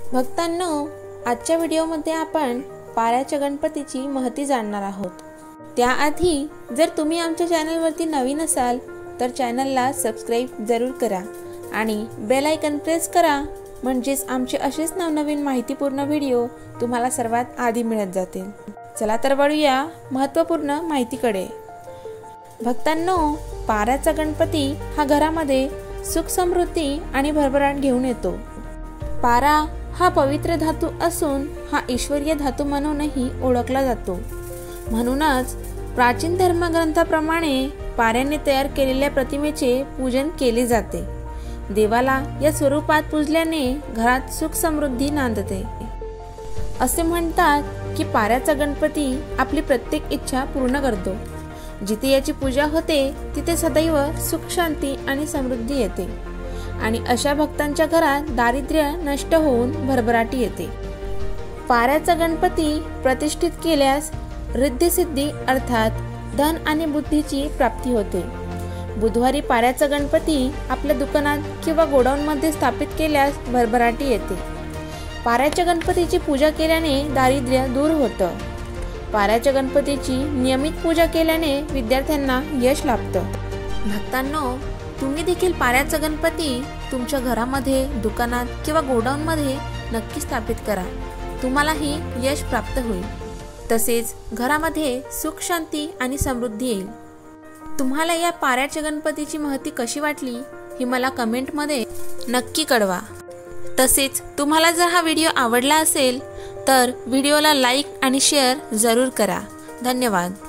भक्तांनो, आजच्या व्हिडिओमध्ये आपण पाऱ्याच्या गणपतीची महती जाणणार आहोत। त्याआधी जर तुम्ही आमच्या चॅनलवरती नवीन असाल तर चॅनलला सबस्क्राइब जरूर करा आणि बेल आयकॉन प्रेस करा, म्हणजेच आमचे असेच नवनवीन माहितीपूर्ण व्हिडिओ तुम्हाला सर्वात आधी मिळत जातील। चला तर वळूया महत्त्वपूर्ण माहितीकडे। भक्तांनो, पाऱ्याचा गणपती हा घरामध्ये सुख समृद्धी आणि भरभराट घेऊन येतो। पारा हा पवित्र धातू असून हा ईश्वरीय धातू म्हणूनही ओळखला जातो। म्हणूनच प्राचीन धर्मग्रंथाप्रमाणे पाऱ्याने तयार केलेल्या प्रतिमेचे पूजन केले जाते। देवाला या स्वरूपात पूजल्याने घरात सुख समृद्धी नांदते। असे म्हणतात की पाऱ्याचा गणपती आपली प्रत्येक इच्छा पूर्ण करतो। जिथे याची पूजा होते तिथे सदैव सुख शांती आणि समृद्धी येते आणि अशा भक्तांच्या घरात दारिद्र्य नष्ट होऊन भरभराटी येते। पाऱ्याचा गणपती प्रतिष्ठित केल्यास रिद्धी सिद्धी अर्थात धन आणि बुद्धीची प्राप्ती होते। बुधवारी पाऱ्याचा गणपती आपल्या दुकानात किंवा गोडाऊनमध्ये स्थापित केल्यास भरभराटी येते। पाऱ्याच्या गणपतीची पूजा केल्याने दारिद्र्य दूर होतं। पाऱ्याच्या गणपतीची नियमित पूजा केल्याने विद्यार्थ्यांना यश लाभतं। भक्तांनो, तुम्ही देखील पाऱ्याचा गणपती तुमच्या घरामध्ये, दुकानात किंवा गोडाऊनमध्ये नक्की स्थापित करा। तुम्हालाही यश प्राप्त होईल, तसेच घरामध्ये सुख शांती आणि समृद्धी येईल। तुम्हाला या पाऱ्याच्या गणपतीची महती कशी वाटली ही मला कमेंटमध्ये नक्की कळवा। तसेच तुम्हाला जर हा व्हिडिओ आवडला असेल तर व्हिडिओला लाईक आणि शेअर जरूर करा। धन्यवाद।